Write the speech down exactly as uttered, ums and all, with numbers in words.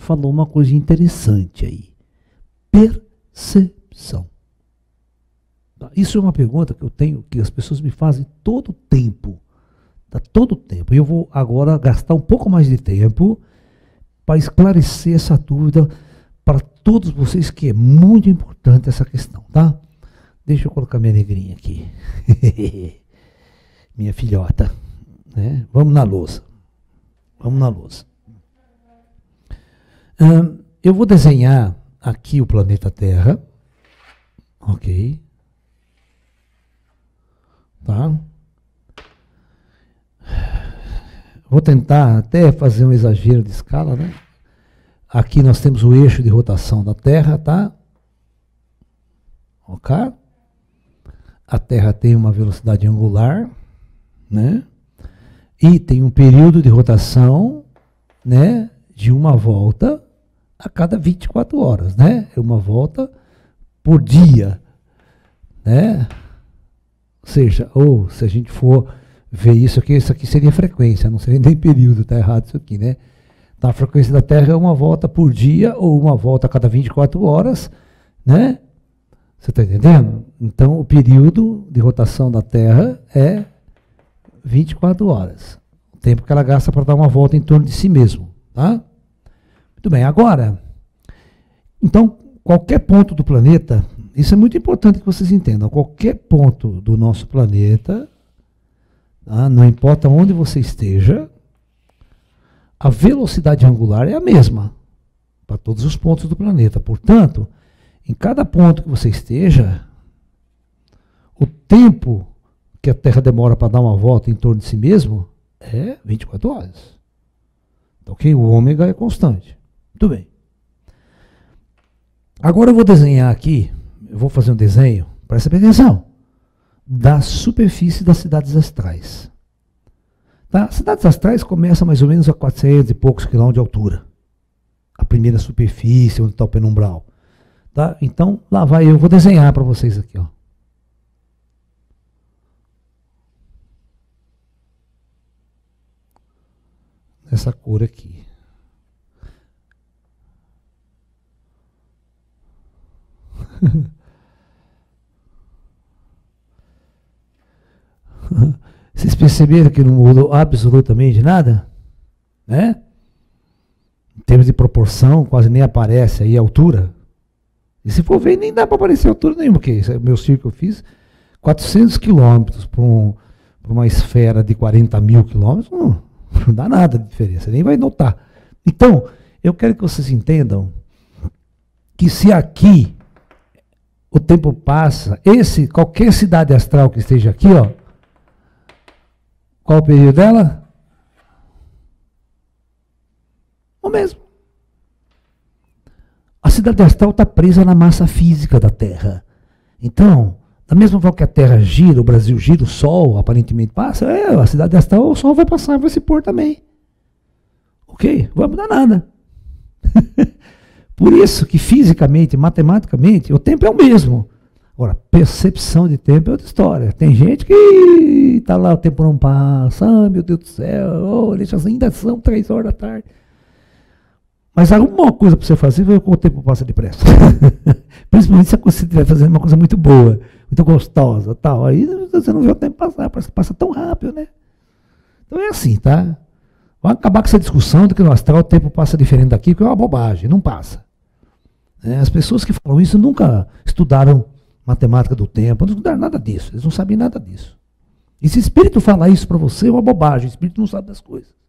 falou uma coisa interessante aí. Percepção. Isso é uma pergunta que eu tenho, que as pessoas me fazem todo o tempo. Tá, todo o tempo. E eu vou agora gastar um pouco mais de tempo para esclarecer essa dúvida para todos vocês, que é muito importante essa questão, tá? Deixa eu colocar minha negrinha aqui. Minha filhota. Né? Vamos na lousa. Vamos na lousa. Hum, eu vou desenhar aqui o planeta Terra. Ok. Tá? Vou tentar até fazer um exagero de escala, né? Aqui nós temos o eixo de rotação da Terra, tá? Ok? A Terra tem uma velocidade angular, né? E tem um período de rotação, né? De uma volta a cada vinte e quatro horas, né? É uma volta por dia, né? Ou seja, ou se a gente for ver isso aqui, isso aqui seria frequência, não seria nem período, tá errado isso aqui, né? Então, a frequência da Terra é uma volta por dia ou uma volta a cada vinte e quatro horas, né? Você está entendendo? Então, o período de rotação da Terra é vinte e quatro horas. O tempo que ela gasta para dar uma volta em torno de si mesmo, tá? Muito bem, agora, então, qualquer ponto do planeta, isso é muito importante que vocês entendam, qualquer ponto do nosso planeta, tá? Não importa onde você esteja, a velocidade angular é a mesma para todos os pontos do planeta. Portanto, em cada ponto que você esteja, o tempo que a Terra demora para dar uma volta em torno de si mesmo é vinte e quatro horas. Ok? O ômega é constante. Muito bem. Agora eu vou desenhar aqui, eu vou fazer um desenho, presta atenção, da superfície das cidades astrais. Tá? As cidades astrais começam mais ou menos a quatrocentos e poucos quilômetros de altura. A primeira superfície, onde está o penumbral. Tá? Então, lá vai eu, vou desenhar para vocês aqui. Ó. Essa cor aqui. Vocês perceberam que não mudou absolutamente nada? Né? Em termos de proporção, quase nem aparece aí a altura. E se for ver, nem dá para aparecer altura nenhuma, porque esse é o meu círculo que eu fiz, quatrocentos quilômetros para um, uma esfera de quarenta mil quilômetros, não, não dá nada de diferença, nem vai notar. Então, eu quero que vocês entendam que se aqui o tempo passa, esse, qualquer cidade astral que esteja aqui, ó, qual o período dela? O mesmo. A cidade astral está presa na massa física da Terra. Então, da mesma forma que a Terra gira, o Brasil gira, o Sol aparentemente passa, é, a cidade astral, o Sol vai passar, vai se pôr também. Ok? Não vai mudar nada. Por isso que fisicamente, matematicamente, o tempo é o mesmo. Agora, percepção de tempo é outra história. Tem gente que está lá, o tempo não passa, ah, meu Deus do céu, oh, ainda são três horas da tarde. Mas alguma coisa para você fazer, ver como o tempo passa depressa. Principalmente se você estiver fazendo uma coisa muito boa, muito gostosa, tal. Aí você não vê o tempo passar, parece que passa tão rápido, né? Então é assim, tá? Vai acabar com essa discussão de que no astral o tempo passa diferente daqui, que é uma bobagem, não passa. É, as pessoas que falam isso nunca estudaram matemática do tempo, não estudaram nada disso, eles não sabem nada disso. E se o espírito falar isso para você, é uma bobagem, o espírito não sabe das coisas.